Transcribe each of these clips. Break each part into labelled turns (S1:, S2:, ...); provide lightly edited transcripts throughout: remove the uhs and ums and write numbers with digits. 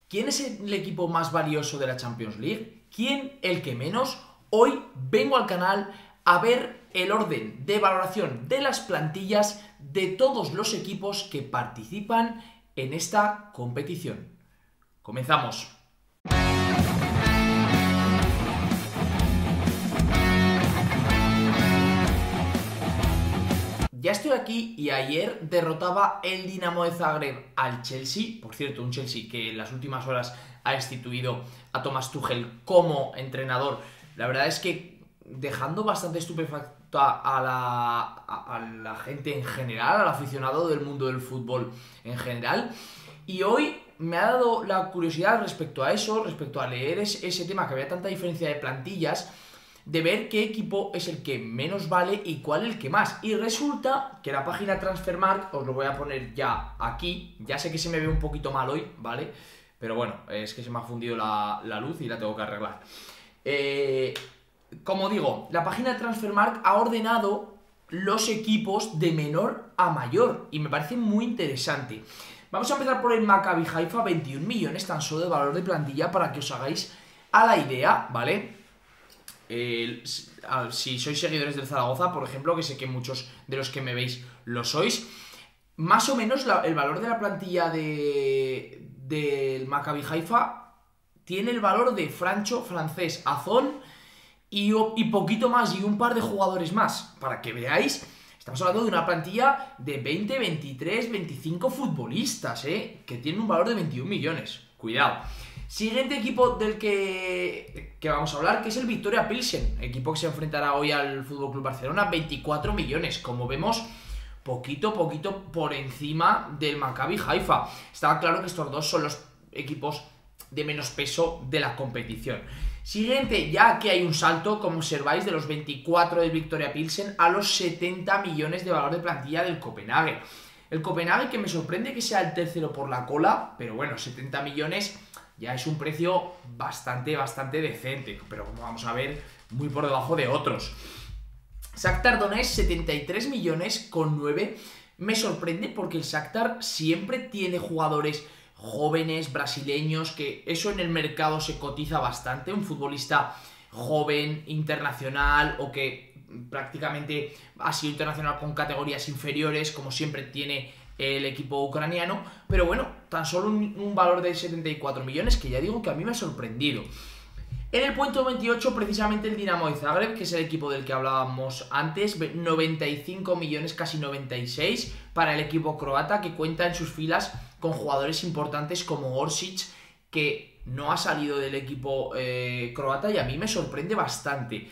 S1: ¿Quién es el equipo más valioso de la Champions League? ¿Quién el que menos? Hoy vengo al canal a ver el orden de valoración de las plantillas de todos los equipos que participan en esta competición. Comenzamos. Ya estoy aquí y ayer derrotaba el Dinamo de Zagreb al Chelsea. Por cierto, un Chelsea que en las últimas horas ha destituido a Thomas Tuchel como entrenador. La verdad es que dejando bastante estupefacta a la gente en general, al aficionado del mundo del fútbol en general. Y hoy me ha dado la curiosidad respecto a eso, respecto a leer ese tema, que había tanta diferencia de plantillas, de ver qué equipo es el que menos vale y cuál el que más. Y resulta que la página Transfermarkt, os lo voy a poner ya aquí, ya sé que se me ve un poquito mal hoy, ¿vale? Pero bueno, es que se me ha fundido la luz y la tengo que arreglar. Como digo, la página Transfermarkt ha ordenado los equipos de menor a mayor y me parece muy interesante. Vamos a empezar por el Maccabi Haifa, 21 millones tan solo de valor de plantilla, para que os hagáis a la idea, ¿vale? Si sois seguidores del Zaragoza, por ejemplo, que sé que muchos de los que me veis lo sois, más o menos el valor de la plantilla del Maccabi Haifa tiene el valor de Francho, Francés, Azón y poquito más, y un par de jugadores más, para que veáis. Estamos hablando de una plantilla de 20, 23, 25 futbolistas, que tienen un valor de 21 millones. Cuidado. Siguiente equipo del que vamos a hablar, que es el Victoria Pilsen, equipo que se enfrentará hoy al FC Barcelona, 24 millones. Como vemos, poquito por encima del Maccabi Haifa. Estaba claro que estos dos son los equipos de menos peso de la competición. Siguiente, ya que hay un salto, como observáis, de los 24 del Victoria Pilsen a los 70 millones de valor de plantilla del Copenhague. El Copenhague, que me sorprende que sea el tercero por la cola, pero bueno, 70 millones ya es un precio bastante decente, pero como vamos a ver, muy por debajo de otros. Shakhtar Donetsk, 73 millones con 9. Me sorprende porque el Shakhtar siempre tiene jugadores jóvenes, brasileños, que eso en el mercado se cotiza bastante. Un futbolista joven, internacional, o que prácticamente ha sido internacional con categorías inferiores, como siempre tiene el equipo ucraniano. Pero bueno, tan solo un valor de 74 millones, que ya digo que a mí me ha sorprendido. En el puesto 28, precisamente el Dinamo de Zagreb, que es el equipo del que hablábamos antes, 95 millones, casi 96, para el equipo croata, que cuenta en sus filas con jugadores importantes como Orsic, que no ha salido del equipo croata, y a mí me sorprende bastante.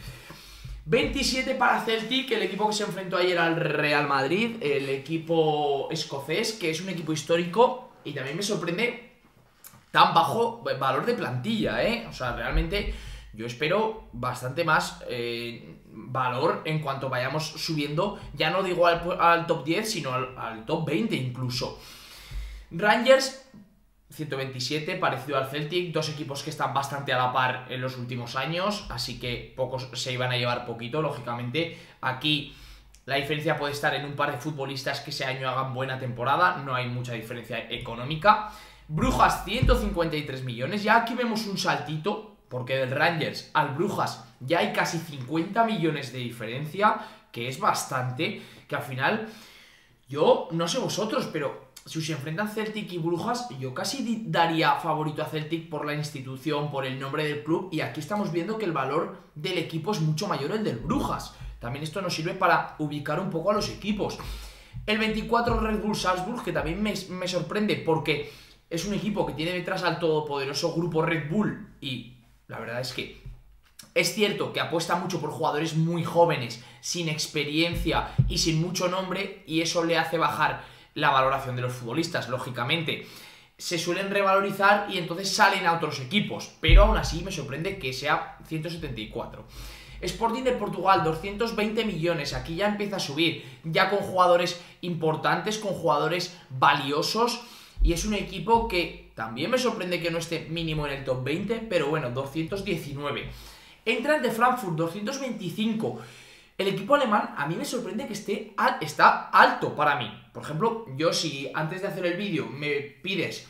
S1: 27 para Celtic, el equipo que se enfrentó ayer al Real Madrid, el equipo escocés, que es un equipo histórico, y también me sorprende tan bajo valor de plantilla, O sea, realmente yo espero bastante más valor en cuanto vayamos subiendo, ya no digo al top 10, sino al top 20 incluso. Rangers, 127, parecido al Celtic, dos equipos que están bastante a la par en los últimos años, así que pocos se iban a llevar poquito, lógicamente. Aquí la diferencia puede estar en un par de futbolistas que ese año hagan buena temporada, no hay mucha diferencia económica. Brujas, 153 millones, ya aquí vemos un saltito, porque del Rangers al Brujas ya hay casi 50 millones de diferencia, que es bastante, que al final, yo no sé vosotros, pero si se enfrentan Celtic y Brujas, yo casi daría favorito a Celtic por la institución, por el nombre del club, y aquí estamos viendo que el valor del equipo es mucho mayor el del Brujas. También esto nos sirve para ubicar un poco a los equipos. El 24 Red Bull Salzburg, que también me sorprende porque es un equipo que tiene detrás al todopoderoso grupo Red Bull, y la verdad es que es cierto que apuesta mucho por jugadores muy jóvenes, sin experiencia y sin mucho nombre, y eso le hace bajar la valoración de los futbolistas, lógicamente. Se suelen revalorizar y entonces salen a otros equipos, pero aún así me sorprende que sea 174. Sporting de Portugal, 220 millones, aquí ya empieza a subir, ya con jugadores importantes, con jugadores valiosos, y es un equipo que también me sorprende que no esté mínimo en el top 20, pero bueno, 219. Eintracht de Frankfurt, 225. El equipo alemán a mí me sorprende que está alto para mí. Por ejemplo, yo si antes de hacer el vídeo me pides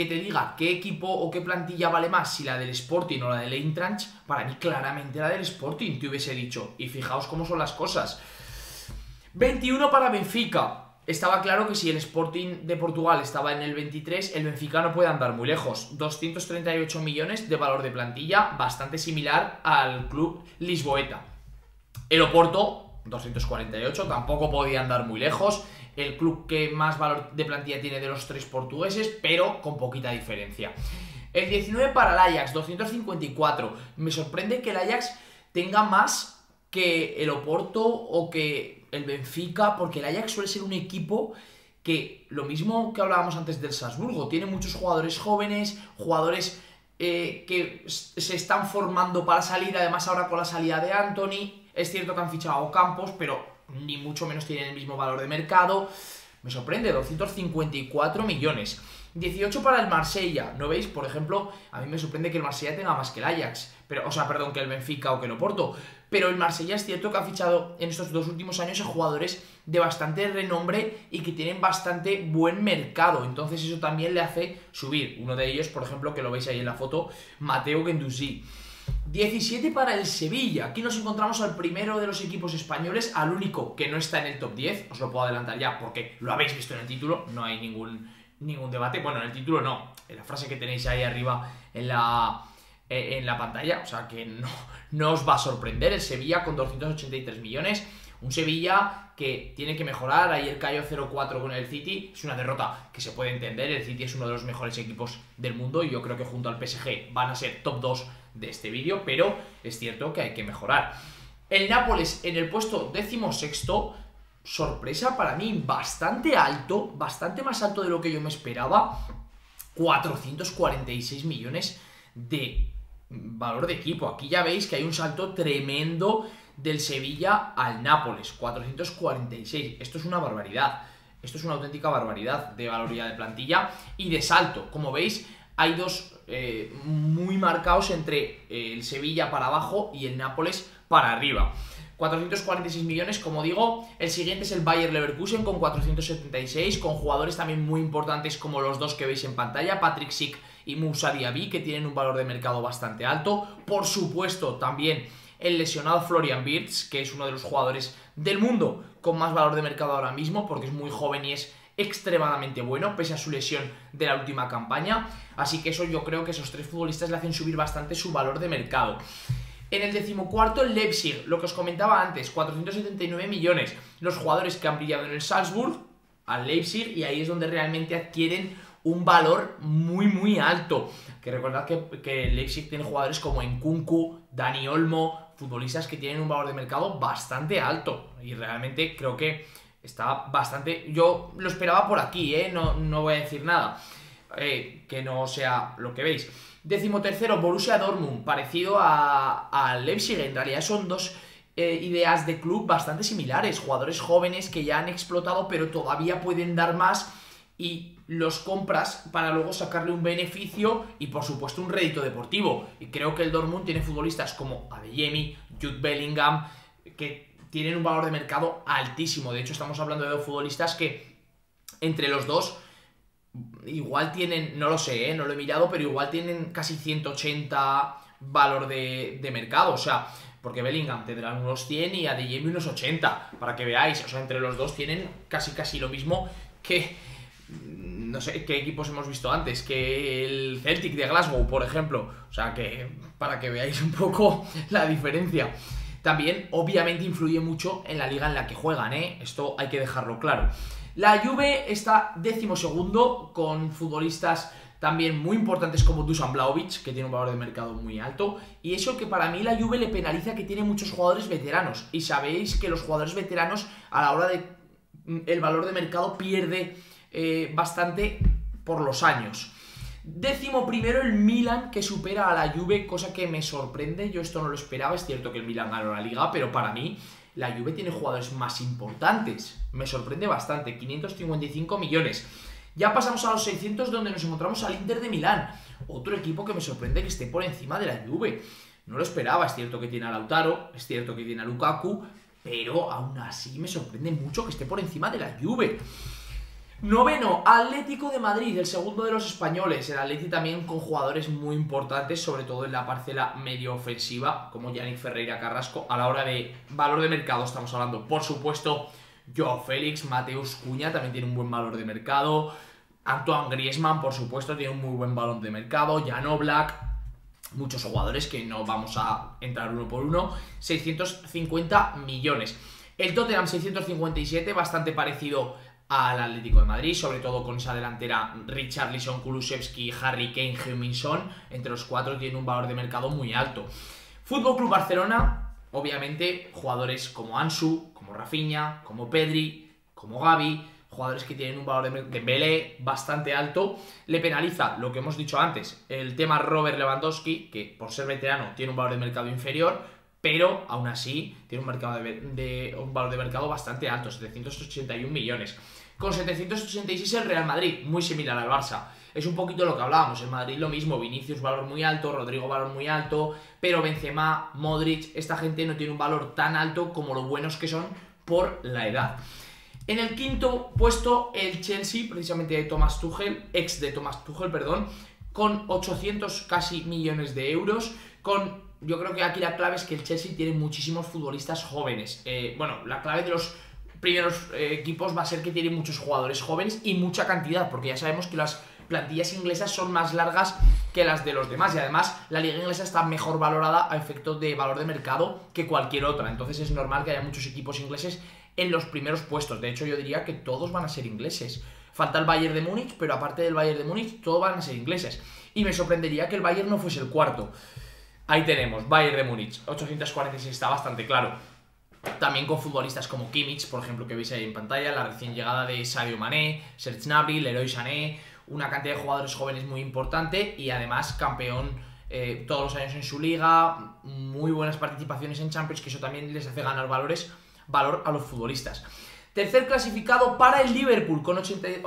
S1: que te diga qué equipo o qué plantilla vale más, si la del Sporting o la del Eintracht, para mí claramente la del Sporting te hubiese dicho. Y fijaos cómo son las cosas. 21 para Benfica. Estaba claro que si el Sporting de Portugal estaba en el 23, el Benfica no puede andar muy lejos. 238 millones de valor de plantilla, bastante similar al club lisboeta. El Oporto, 248, tampoco podía andar muy lejos. El club que más valor de plantilla tiene de los 3 portugueses, pero con poquita diferencia. El 19 para el Ajax, 254. Me sorprende que el Ajax tenga más que el Oporto o que el Benfica, porque el Ajax suele ser un equipo que, lo mismo que hablábamos antes del Salzburgo, tiene muchos jugadores jóvenes, jugadores que se están formando para salir, además ahora con la salida de Antony. Es cierto que han fichado a Campos, pero ni mucho menos tienen el mismo valor de mercado. Me sorprende, 254 millones. 18 para el Marsella, ¿no veis? Por ejemplo, a mí me sorprende que el Marsella tenga más que el Ajax, pero, o sea, perdón, que el Benfica o que el Oporto. Pero el Marsella es cierto que ha fichado en estos 2 últimos años a jugadores de bastante renombre y que tienen bastante buen mercado. Entonces eso también le hace subir. Uno de ellos, por ejemplo, que lo veis ahí en la foto, Mateo Guendouzi. 17 para el Sevilla. Aquí nos encontramos al primero de los equipos españoles, al único que no está en el top 10. Os lo puedo adelantar ya porque lo habéis visto en el título, no hay ningún debate. Bueno, en el título no, en la frase que tenéis ahí arriba en la pantalla, o sea que no os va a sorprender. El Sevilla con 283 millones, un Sevilla que tiene que mejorar. Ayer cayó 0-4 con el City, es una derrota que se puede entender. El City es uno de los mejores equipos del mundo y yo creo que junto al PSG van a ser top 2 de este vídeo, pero es cierto que hay que mejorar. El Nápoles en el puesto 16º, sorpresa para mí, bastante alto, bastante más alto de lo que yo me esperaba. 446 millones de valor de equipo. Aquí ya veis que hay un salto tremendo del Sevilla al Nápoles, 446. Esto es una barbaridad. Esto es una auténtica barbaridad de valoría de plantilla y de salto. Como veis, hay dos muy marcados entre el Sevilla para abajo y el Nápoles para arriba. 446 millones, como digo. El siguiente es el Bayer Leverkusen con 476, con jugadores también muy importantes como los dos que veis en pantalla, Patrick Schick y Moussa Diaby, que tienen un valor de mercado bastante alto. Por supuesto, también el lesionado Florian Wirtz, que es uno de los jugadores del mundo con más valor de mercado ahora mismo, porque es muy joven y es extremadamente bueno, pese a su lesión de la última campaña. Así que eso, yo creo que esos 3 futbolistas le hacen subir bastante su valor de mercado. En el 14º, el Leipzig, lo que os comentaba antes, 479 millones. Los jugadores que han brillado en el Salzburg, al Leipzig, y ahí es donde realmente adquieren un valor muy muy alto. Que recordad que el Leipzig tiene jugadores como Nkunku, Dani Olmo, futbolistas que tienen un valor de mercado bastante alto. Y realmente creo que está bastante... Yo lo esperaba por aquí, no voy a decir nada que no sea lo que veis. 13º, Borussia Dortmund, parecido al Leipzig. En realidad son dos ideas de club bastante similares. Jugadores jóvenes que ya han explotado pero todavía pueden dar más y los compras para luego sacarle un beneficio y por supuesto un rédito deportivo. Y creo que el Dortmund tiene futbolistas como Adeyemi, Jude Bellingham, que tienen un valor de mercado altísimo. De hecho, estamos hablando de 2 futbolistas que entre los dos igual tienen, no lo sé, no lo he mirado, pero igual tienen casi 180 valor de mercado. O sea, porque Bellingham tendrá unos 100 y Adeyemi unos 80, para que veáis. O sea, entre los dos tienen casi lo mismo que... No sé qué equipos hemos visto antes, que el Celtic de Glasgow, por ejemplo. O sea, que para que veáis un poco la diferencia. También, obviamente, influye mucho en la liga en la que juegan, Esto hay que dejarlo claro. La Juve está 12º con futbolistas también muy importantes como Dusan Vlahovic, que tiene un valor de mercado muy alto. Y eso que para mí la Juve le penaliza, que tiene muchos jugadores veteranos. Y sabéis que los jugadores veteranos, a la hora de el valor de mercado, pierde bastante por los años. 11º el Milan, que supera a la Juve, cosa que me sorprende. Yo esto no lo esperaba. Es cierto que el Milan ganó la Liga, pero para mí la Juve tiene jugadores más importantes. Me sorprende bastante, 555 millones. Ya pasamos a los 600, donde nos encontramos al Inter de Milán, otro equipo que me sorprende que esté por encima de la Juve. No lo esperaba. Es cierto que tiene a Lautaro, es cierto que tiene a Lukaku, pero aún así me sorprende mucho que esté por encima de la Juve. Noveno, Atlético de Madrid, el segundo de los españoles. El Atleti también con jugadores muy importantes, sobre todo en la parcela medio ofensiva, como Yannick Ferreira Carrasco. A la hora de valor de mercado estamos hablando, por supuesto, Joao Félix, Mateus Cunha también tiene un buen valor de mercado. Antoine Griezmann, por supuesto, tiene un muy buen valor de mercado. Jan Oblak, muchos jugadores que no vamos a entrar uno por uno. 650 millones. El Tottenham 657, bastante parecido al Atlético de Madrid, sobre todo con esa delantera Richarlison, Kulusevski, Harry Kane, Heung-min Son. Entre los cuatro tiene un valor de mercado muy alto. Fútbol Club Barcelona, obviamente, jugadores como Ansu, como Rafinha, como Pedri, como Gavi, jugadores que tienen un valor de Belé bastante alto. Le penaliza lo que hemos dicho antes, el tema Robert Lewandowski, que por ser veterano tiene un valor de mercado inferior, pero aún así tiene un valor de mercado bastante alto, 781 millones. Con 786 el Real Madrid, muy similar al Barça. Es un poquito lo que hablábamos, el Madrid lo mismo, Vinicius valor muy alto, Rodrigo valor muy alto, pero Benzema, Modric, esta gente no tiene un valor tan alto como lo buenos que son por la edad. En el quinto puesto el Chelsea, precisamente de Thomas Tuchel, ex de Thomas Tuchel, perdón, con 800 casi millones de euros, yo creo que aquí la clave es que el Chelsea tiene muchísimos futbolistas jóvenes. Bueno, la clave de los primeros equipos va a ser que tiene muchos jugadores jóvenes y mucha cantidad, porque ya sabemos que las plantillas inglesas son más largas que las de los demás y además la liga inglesa está mejor valorada a efectos de valor de mercado que cualquier otra, entonces es normal que haya muchos equipos ingleses en los primeros puestos. De hecho, yo diría que todos van a ser ingleses. Falta el Bayern de Múnich, pero aparte del Bayern de Múnich, todos van a ser ingleses. Y me sorprendería que el Bayern no fuese el cuarto. Ahí tenemos, Bayern de Múnich, 846, está bastante claro. También con futbolistas como Kimmich, por ejemplo, que veis ahí en pantalla, la recién llegada de Sadio Mané, Serge Gnabry, Leroy Sané, una cantidad de jugadores jóvenes muy importante y además campeón todos los años en su liga, muy buenas participaciones en Champions, que eso también les hace ganar valor a los futbolistas. Tercer clasificado para el Liverpool con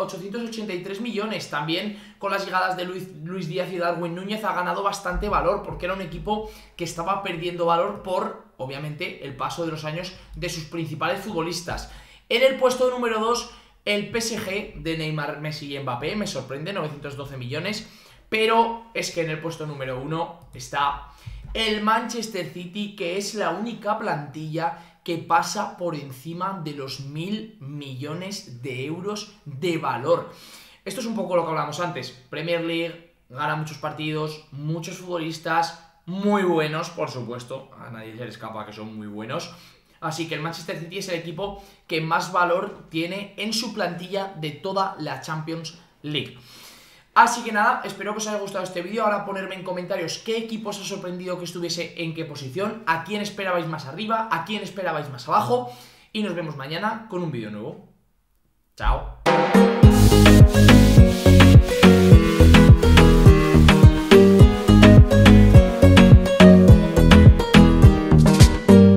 S1: 883 millones. También con las llegadas de Luis Díaz y Darwin Núñez ha ganado bastante valor porque era un equipo que estaba perdiendo valor por, obviamente, el paso de los años de sus principales futbolistas. En el puesto número 2, el PSG de Neymar, Messi y Mbappé. Me sorprende, 912 millones. Pero es que en el puesto número 1 está el Manchester City, que es la única plantilla que pasa por encima de los 1.000 millones de euros de valor. Esto es un poco lo que hablábamos antes. Premier League, gana muchos partidos, muchos futbolistas, muy buenos, por supuesto. A nadie se le escapa que son muy buenos. Así que el Manchester City es el equipo que más valor tiene en su plantilla de toda la Champions League. Así que nada, espero que os haya gustado este vídeo. Ahora ponerme en comentarios qué equipo os ha sorprendido que estuviese en qué posición, a quién esperabais más arriba, a quién esperabais más abajo. Y nos vemos mañana con un vídeo nuevo. Chao.